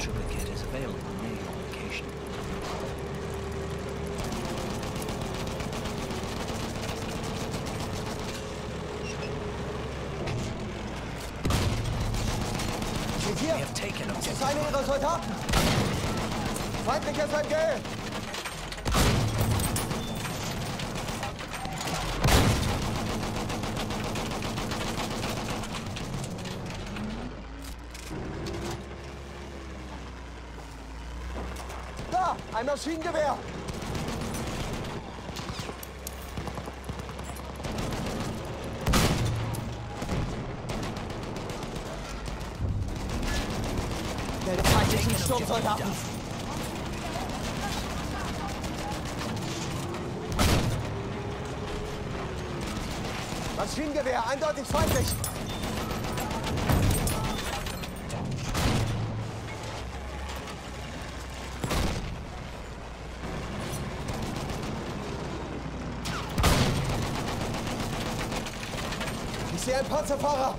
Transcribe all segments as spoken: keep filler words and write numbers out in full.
trooper kit is available near your location. Steht We hier! have taken Das ist objective. einer ihrer Soldaten! Feindliches M G! Da! Ein Maschinengewehr! Der feindlichen Sturmsoldaten! Maschinengewehr, eindeutig feindlich! Ich sehe einen Panzerfahrer!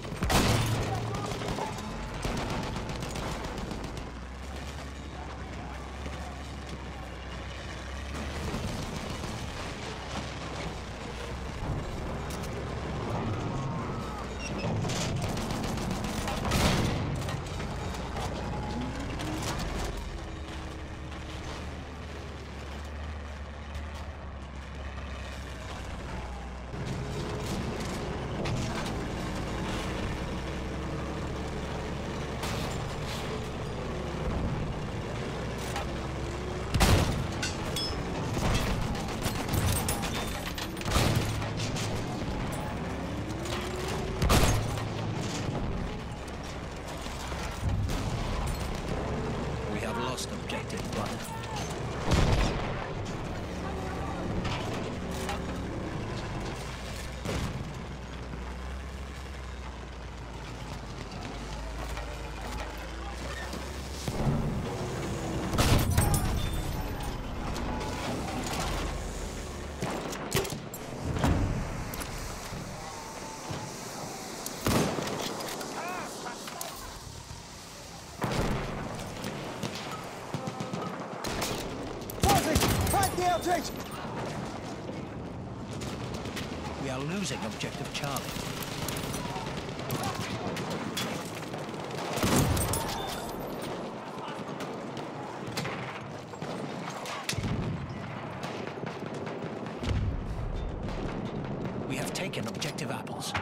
We have lost objective Butter. Vorsicht! Feind nähert sich! We are losing objective Charlie. We have taken objective Apples.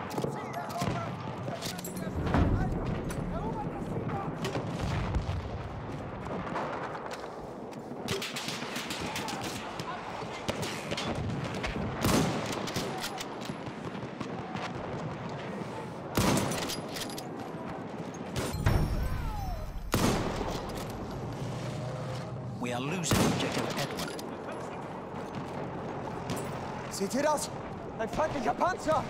We are losing objective Edward. Seht ihr das? Ein feindlicher Panzer!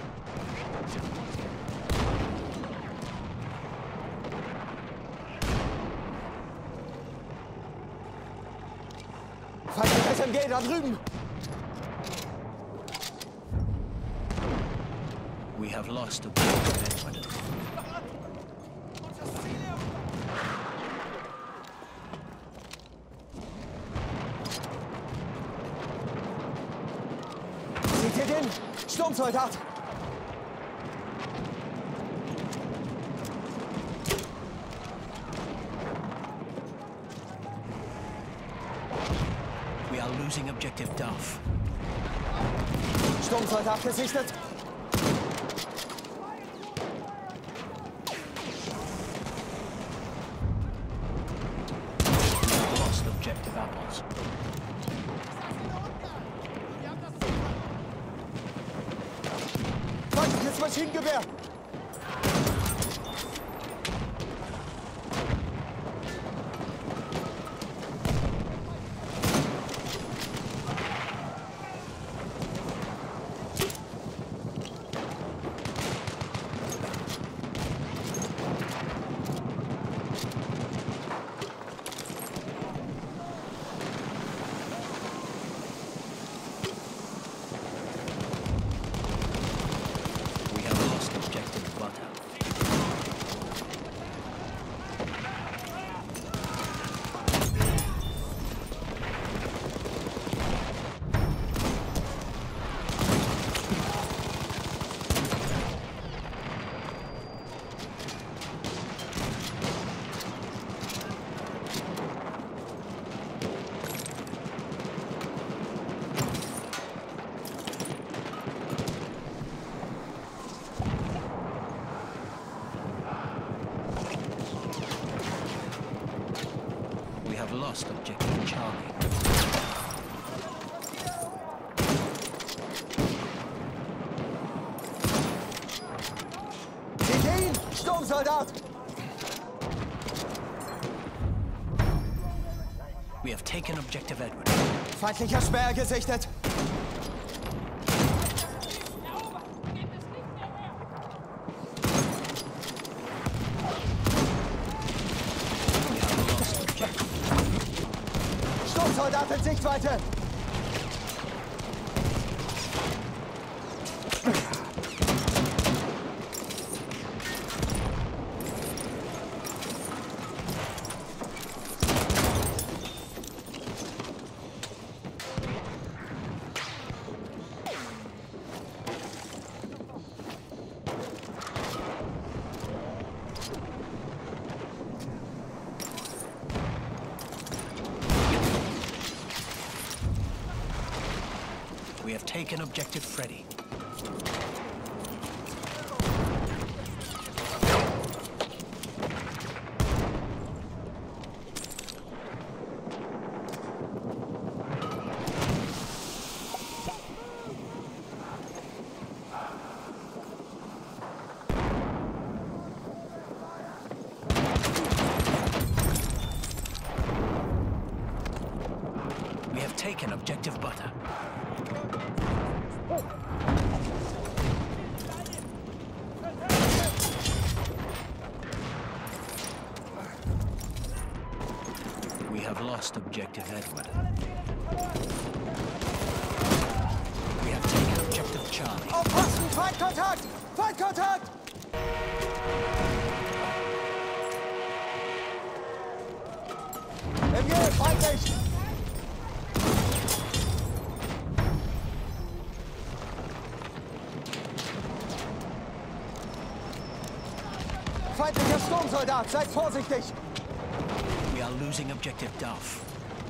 Feindliches M G da drüben! We have lost objective Edward. Seht ihr den? Sturmsoldat! We are losing objective Duff. Sturmsoldat gesichtet! We have lost objective Apples. Feindliches Maschinengewehr! We have lost objective lost objective Charlie. Seht ihn! Sturmsoldat! We have taken objective Edward. Feindlicher Sperr gesichtet! Sturmsoldat in Sichtweite! We have taken objective Freddy. We have taken objective Butter. We have lost objective Edward. We have taken objective Charlie. Aufpassen! Feindkontakt! Feindkontakt! M G, feindlich! Feindlicher Sturmsoldat, seid vorsichtig! We are losing objective Duff.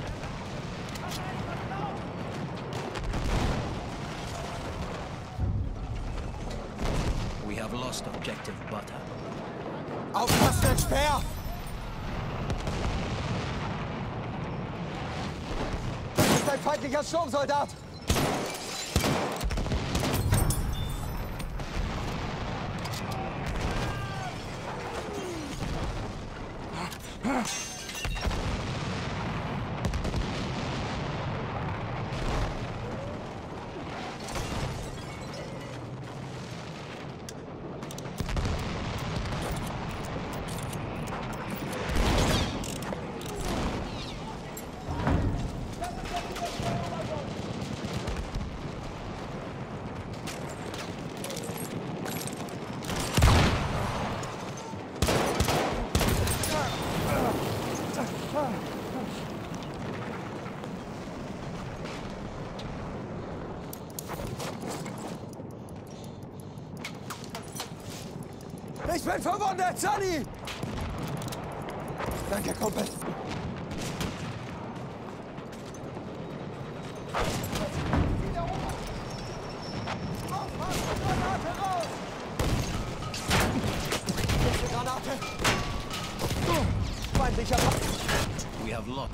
We have lost objective Butter. Aufpassen, Speer! Das ist ein feindlicher Sturmsoldat! Ich bin verwundet, Sunny! Danke, Kumpel. Granate! Feindlicher Mann! We have lost.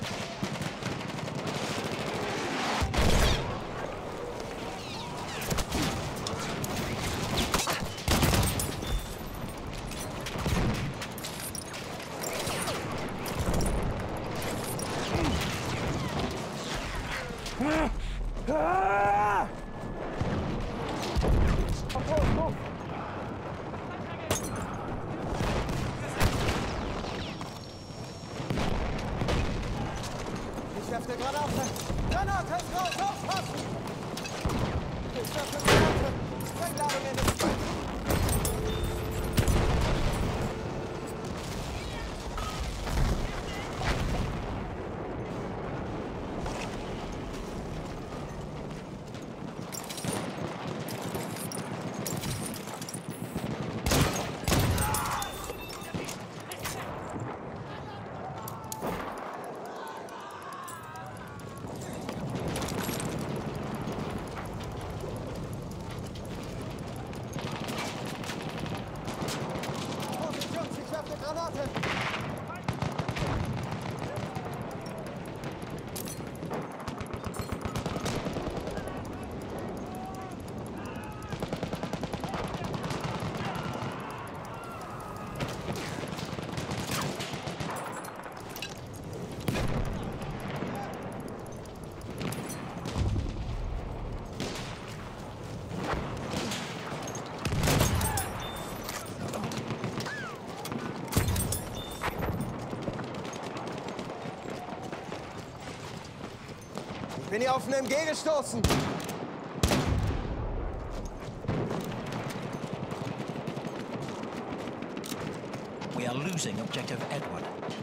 Ich werfe eine Granate! Granate ist raus! Aufpassen! Ich werfe eine Granate! Sprengladung in den Feind! Bin hier auf einen M G gestoßen. We are losing objective Edward.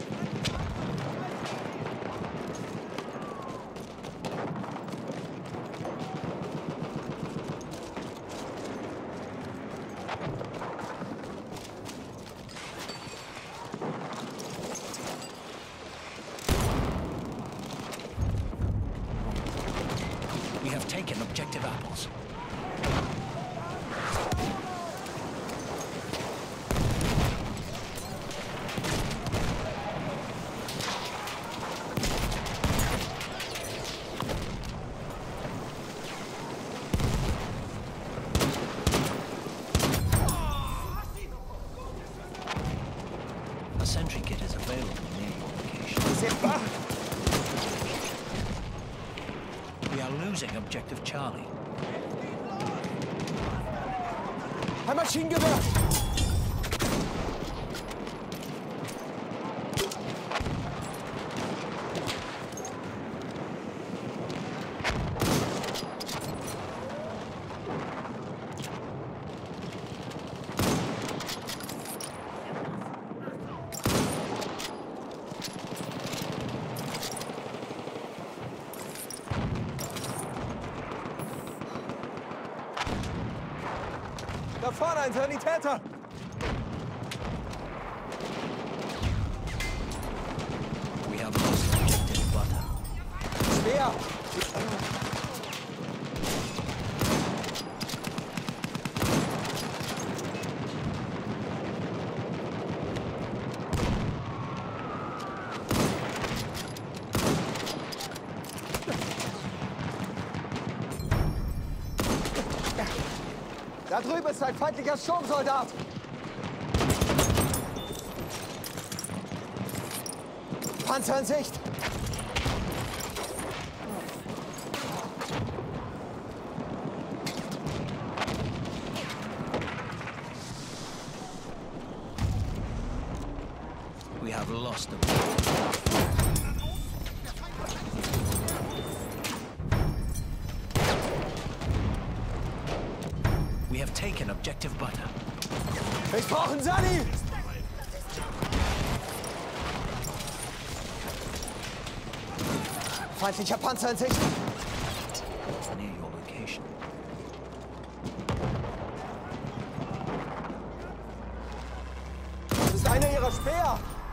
We have taken objective apples. A sentry kit is available near your location. C'est pas. We are losing objective Charlie. Ein Maschinengewehr. Da vorne ein Sanitäter! We have lost objective butter. Schwer! Da drüben ist ein feindlicher Sturmsoldat! Panzer in Sicht! We have lost them. We have taken objective butter. Ich brauche einen Sani! Feindlicher Panzer in Sicht! Near your location. Das ist einer ihrer Speer!